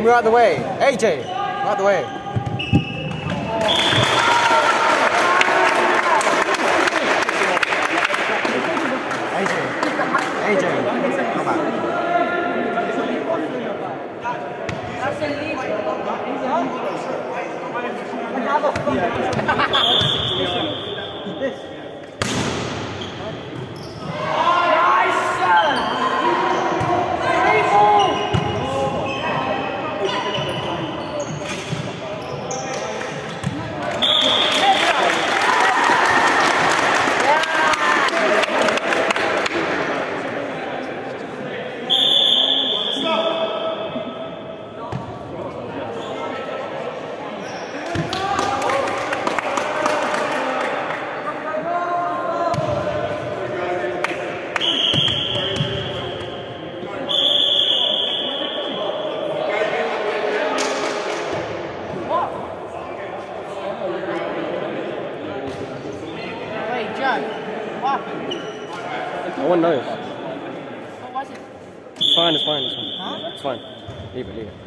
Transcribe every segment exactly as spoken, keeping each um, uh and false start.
move out of the way. A J, move out of the way. A J, A J, come back. No one knows. What was it? It's fine, it's fine, it's fine. Huh? It's fine. Leave it, leave it.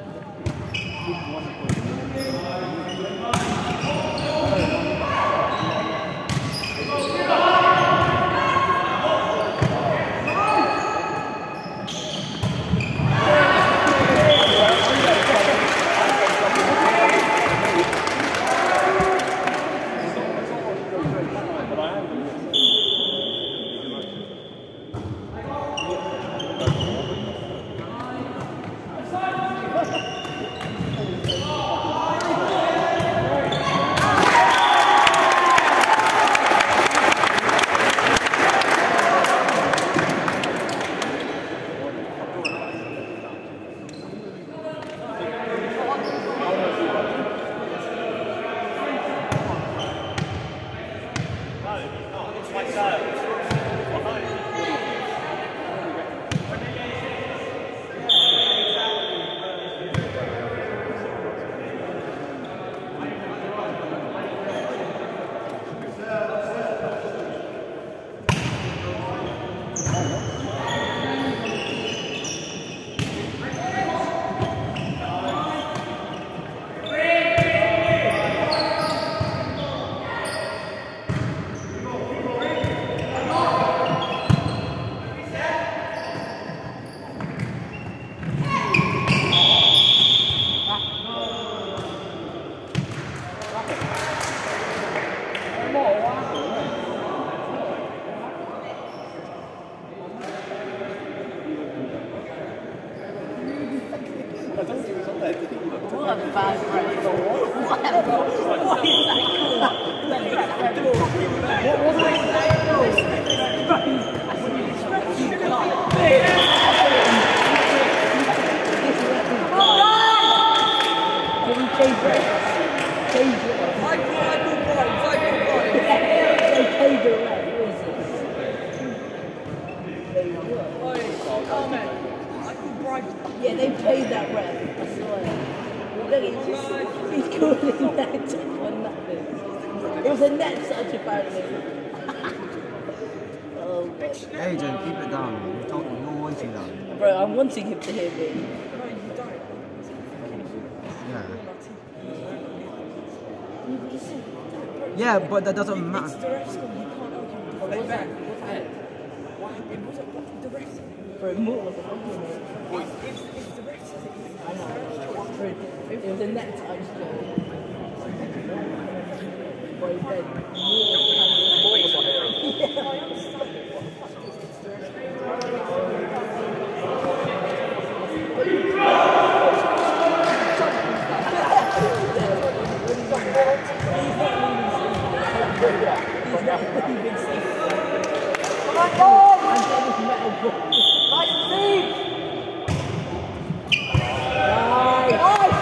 Yeah, they paid that ref. I swear. Look, he's just, he's calling that for nothing. It was a net such apparently. Oh, Adrian, keep it down. You're, talking, you're wanting that. bro, I'm wanting him to hear me. Yeah. Yeah, but that doesn't matter. It's the ref's call. You can't argue. What happened? What happened? Was it the ref's? Bro, more was a problem. It's the ref's. I know. It was a net touch goal. Boy, then more was a problem. Yeah, I understand. What the fuck is it's the ref's? He's not leaving safe. Come on, boys! I'm getting metal ball. Nice feet! Nice! Nice!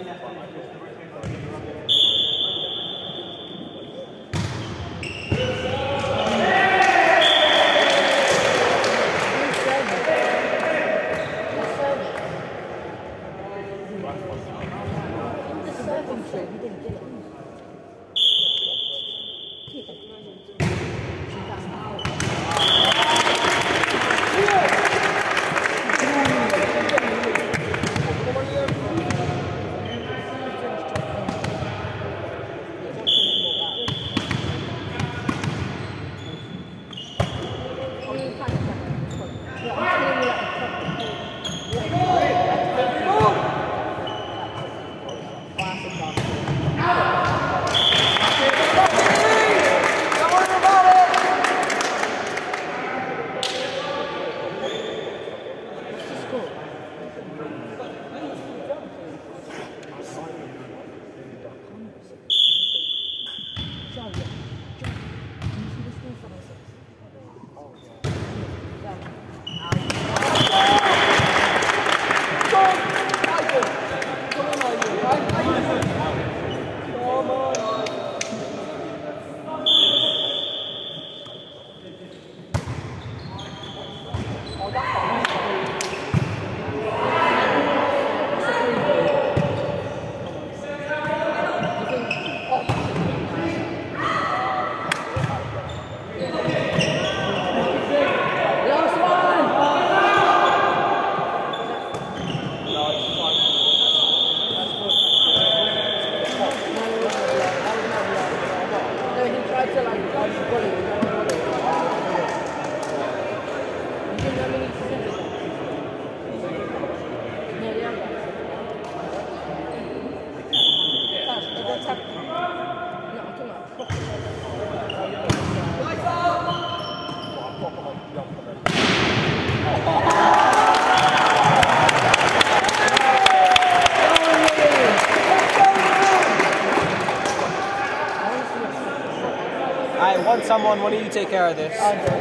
I want someone, why don't you take care of this?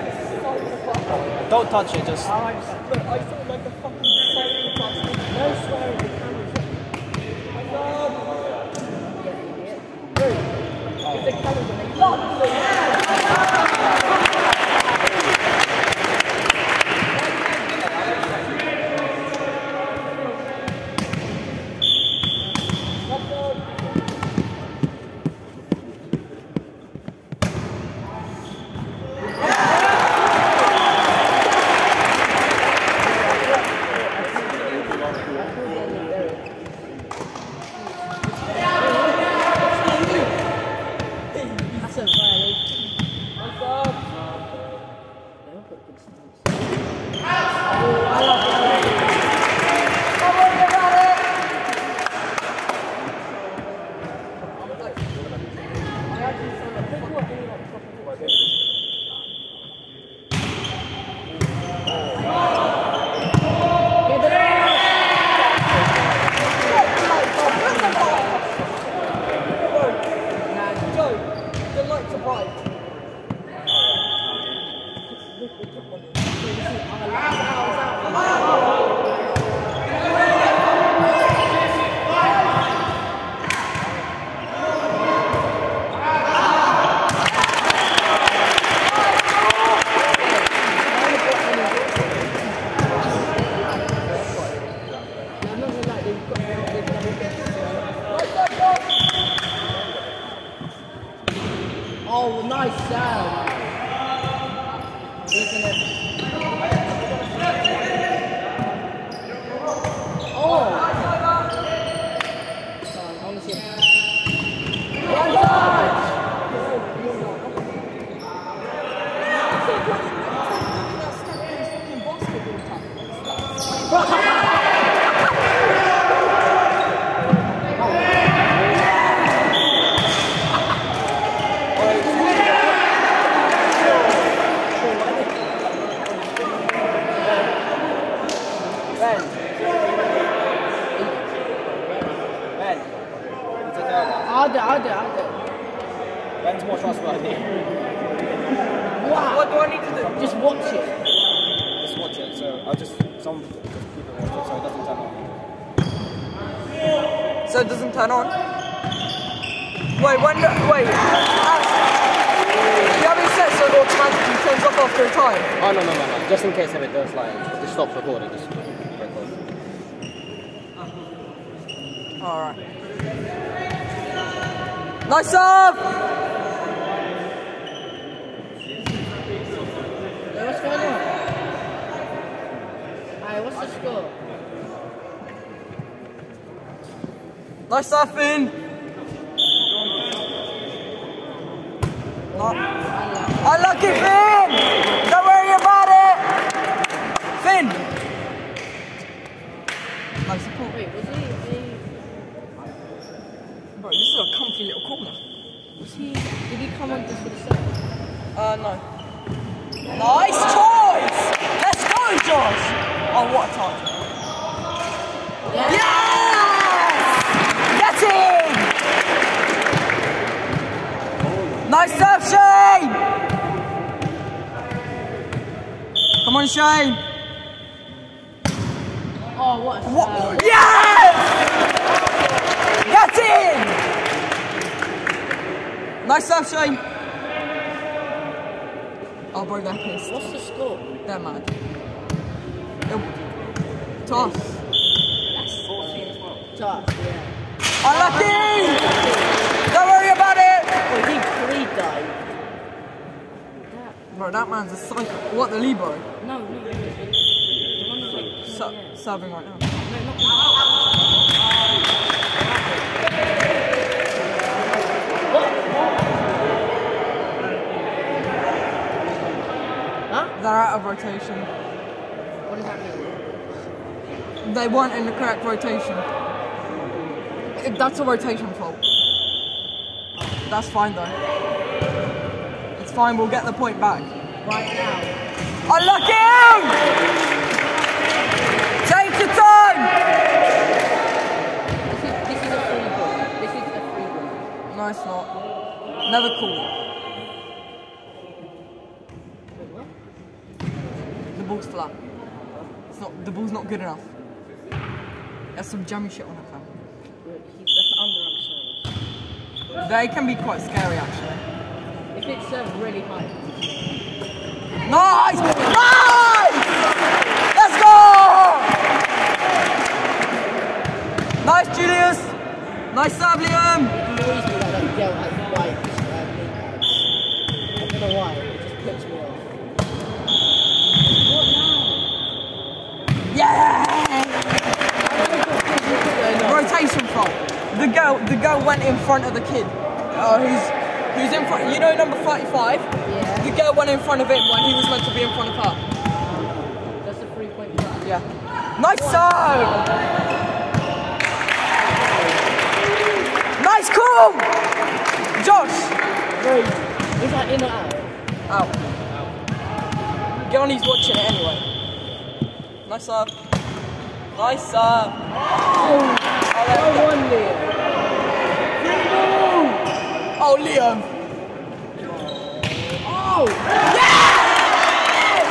Don't touch it, just... I feel like a fucking psycho bastard. No swearing, the camera's on. I love it. Dude, if the camera's on, they love it. Oh, nice sound. Isn't it? Oh. Sorry, honestly. One touch. I'll do, I'll do, I'll do. Ben's more trustworthy. Wow. What do I need to do? Just watch it. Just watch it, so I'll just, some, just keep it watching so it doesn't turn off. so it doesn't turn on. Wait, when, wait, Ash, do you have it set so it automatically turns off after a time? Oh, no, no, no, no. Just in case if it does, like, just stop recording, just record. Alright. Nice serve! Hey, what's going on? Hey, what's the score? Nice serve, Finn! Not. Unlucky, Finn! Don't worry about it! Finn! Nice support. Wait, was he a... Bro, this is a comfy little corner. Was he... Did he come on just for the second? Uh, no. Nice choice! Let's go, Josh! Oh, what a touch. Yeah. Yes! Get in! Nice serve, Shane! Come on, Shane! Oh, what a What? serve. Yes! Get in! Nice serve, Shane! Oh, bro, they're pissed. What's the score? They're mad. They're... Toss. That's fourteen twelve. Toss, yeah. Unlucky! Don't worry about it! Wait, he three died. Bro, that man's a psycho. What, the libero? No, no, no. The one who's like... Su yeah. Serving right now. No, not What? Huh? They're out of rotation. What does that mean? They weren't in the correct rotation. If that's a rotation fault. That's fine though. It's fine, we'll get the point back. Right now. Unlucky! Take your time! This is, this is a free ball. This is a free ball. No, it's not. Never cool. Wait, what? The ball's flat. It's not. The ball's not good enough. There's some jammy shit on her fam. Wait, he, that's underarm serve. They can be quite scary actually. If it's served really high. Nice! Nice! Let's go! Nice, Julius! Nice serve, Liam! It annoys me that that girl has white uh, kneecaps. I don't know why, it just puts me off. What now? Yeah! Going on. Rotation fault. The girl, the girl went in front of the kid. Uh, who's, who's in front? You know, number thirty-five. Yeah. The girl went in front of him when he was meant to be in front of her. That's a three point five. Yeah. Nice serve! Nice call! Josh! Wait, is that in or out? Out. Gilney's watching it anyway. Nice serve. Nice serve. Oh, Oh, no one there. oh Liam. Oh! Yes!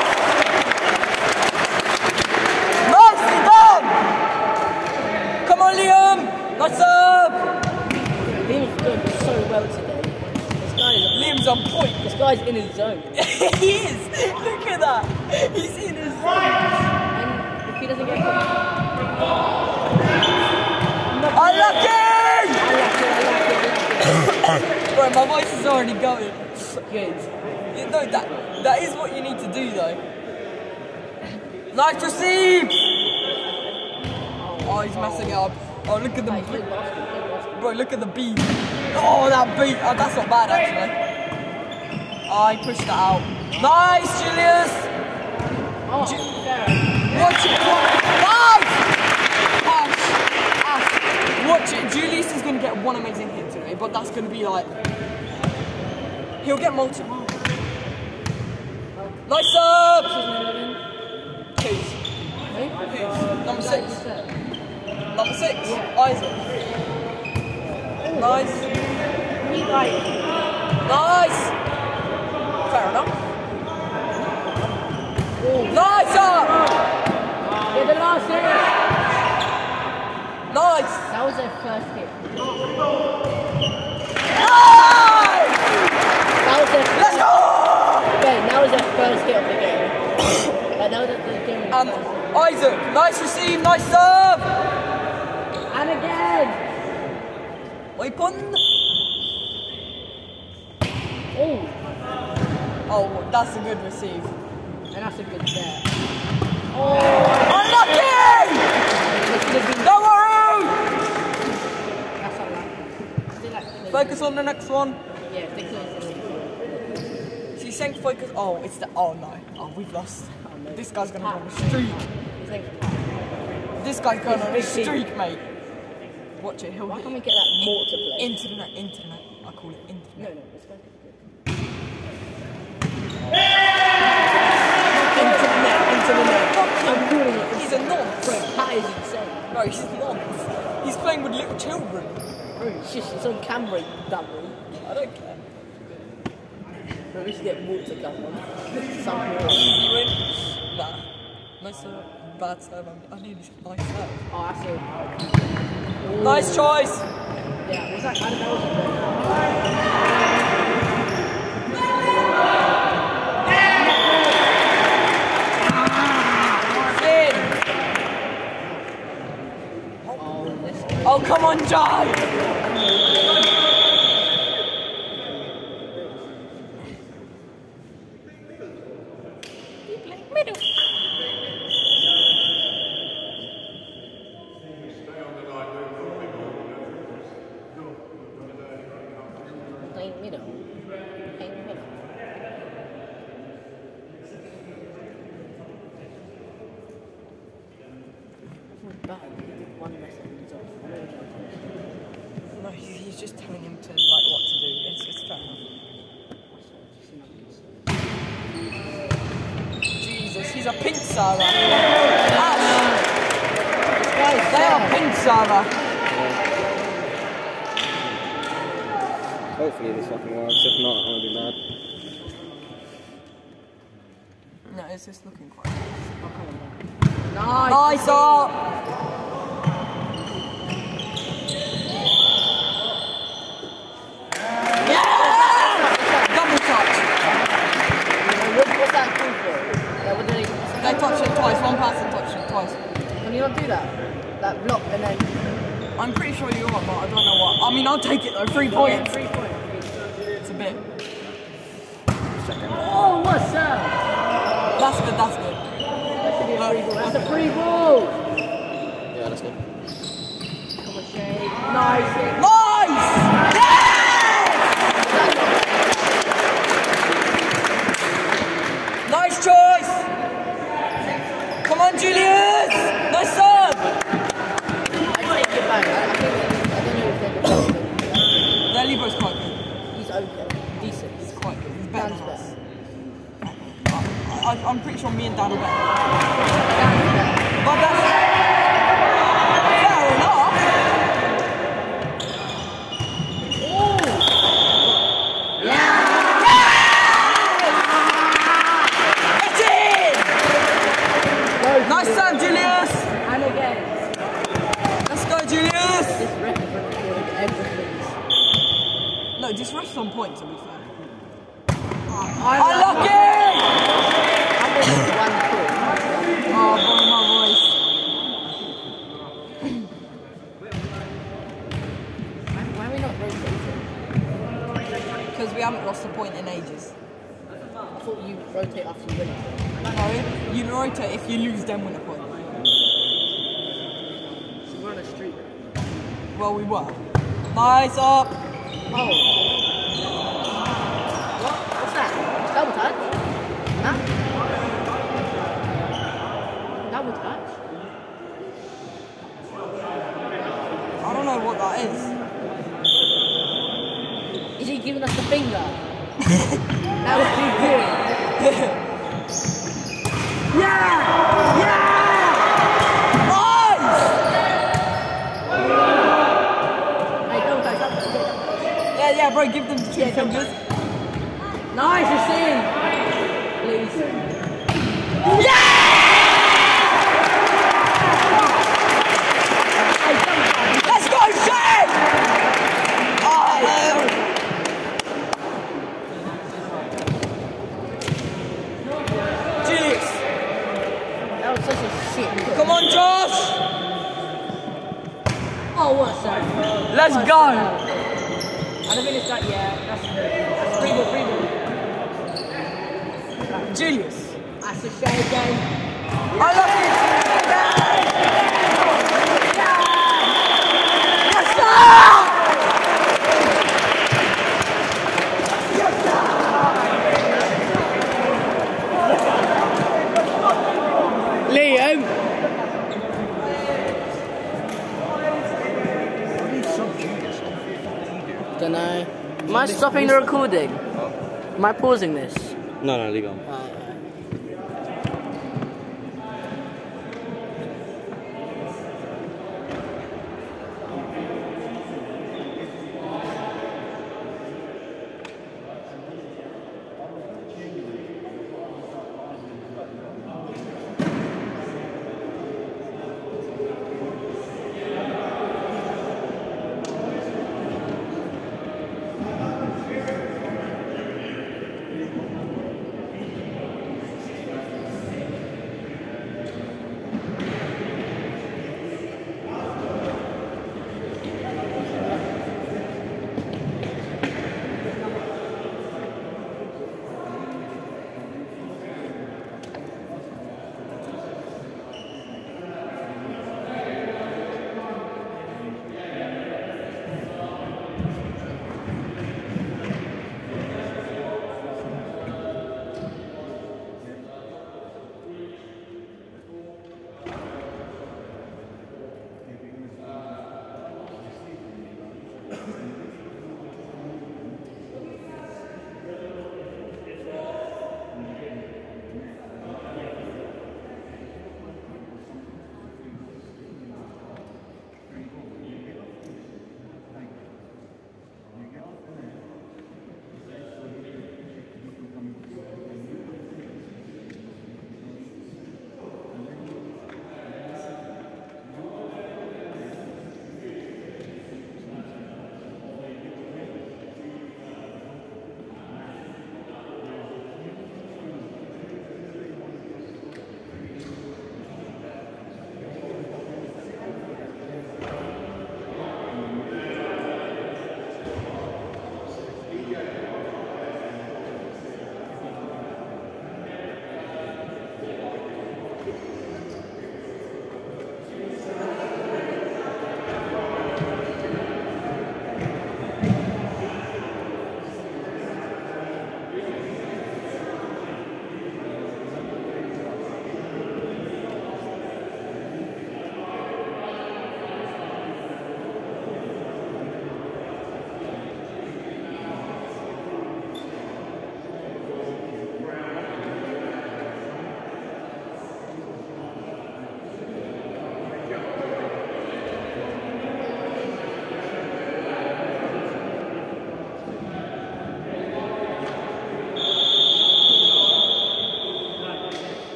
Nicely done! Come on, Liam! Nice serve! Liam's doing so well today. This guy is Liam's on point. This guy's in his zone. He is! Look at that! He's in his zone. And if he doesn't get caught, Unlucky! unlucky, unlucky, unlucky. Bro, my voice is already going. Good. You know, that, that is what you need to do though. Nice receive! Oh, he's messing it up. Oh, look at the Hey, play basket, play basket. Bro, look at the beat. Oh, that beat. Oh, that's not bad actually. Oh, he pushed that out. Nice, Julius! Oh, Ju- fair. Watch it. Nice! Ash, Ash. Watch it. Julius is going to get one amazing hit today, but that's going to be like... He'll get multiple. Nice serve! Keys. Hey? Number Is that six. your set? Number six. Yeah. Isaac. Nice. He like, Nice. Fair enough. oh, Nice up! yeah, the last hit. Nice! That was their first hit. Nice! That was their Let's go! Ben, that was their first hit of the game. I know that the game was Um, Isaac, nice receive, nice serve! And again! Weapon! Oh! Oh, that's a good receive. And that's a good set. Oh! Unlucky! This could have been... Don't worry! That's unlucky. They like close Focus it. on the next one. Yeah, if they close it. She's saying focus. Oh, it's the. Oh no. Oh, we've lost. Oh, no. This guy's gonna go on a streak. His name's This guy's going on a Big team. streak, mate. Watch it. He'll Why hit can't we get that more to play? internet. Internet. I call it internet. No, no, let's go. Internet. Internet. I'm calling it. He's a nonce. Bro, that is insane. No, he's a nonce. He's playing with little children. Bro, it's just, it's on camera, you dummy. I don't care. Bro, we should get more to come on. Some more. Easy win. Nah. Nice serve. Bad serve. I nearly said nice serve. Oh, that's a... Nice choice. Yeah, was that, I don't know. In. Oh, this Oh, come on, Jai. playing middle. Playing middle. I feel bad. He did one message and he's off. No, he's, he's just telling him to like what to do. It's, it's fair enough. Jesus, he's a pink server. Ash, Guys, they are pink server. Hopefully this fucking works. If not, I'm gonna be mad. No, it's just looking quite. Nice. Nice up. Yeah! Double touch. What, what's that called for? Yeah, what do they, They touched it twice. One person touched it twice. can you not do that? That block and then... I'm pretty sure you are, but I don't know what. I mean, I'll take it though. Three Yeah, points. three points. It's a bit. Oh, what's up? That's good. That's good. That should be a free ball. That's a free ball! Yeah, let's go. Come on, Shade. Nice. Nice! Yes! Nice choice! Come on, Julius! Nice serve! I take it back. I, I think they, I don't know if they're the best. Their Libro's quite good. He's okay. Decent. He's quite good. He's better Dan's than us. better. I, I'm pretty sure me and Dan are better. Dan's better. But that's fair enough. It's in! Nice serve, Julius! And again. Let's go, Julius! This ref is recording everything. No, this ref's on point, to be fair. I'm Unlucky! I'm going to one point. Oh, boy, my voice. Why, why are we not rotating? Because we haven't lost a point in ages. I thought you rotate after you win it. No, you rotate if you lose, then win a point. So we're on a streak. Well, we were. Nice up! Oh. What? What's that? Double touch? Huh? Double touch? I don't know what that is. Is he giving us the finger? That would be good. Yeah! Yeah! Nice! Hey, double touch, double touch. Yeah, yeah, bro, give them two Yeah, double fingers. Nice, it's in! Please. Yeah! Hey, double go! I don't think it's that, yeah. That's, that's free ball, free ball. Julius. That's a shame game. I love you! Yes, sir! Liam. Don't know. Am I stopping the recording? Am I pausing this? No, no, leave it on. Uh,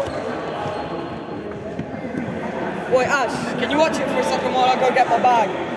Wait, Ash, can you watch it for a second while I go get my bag?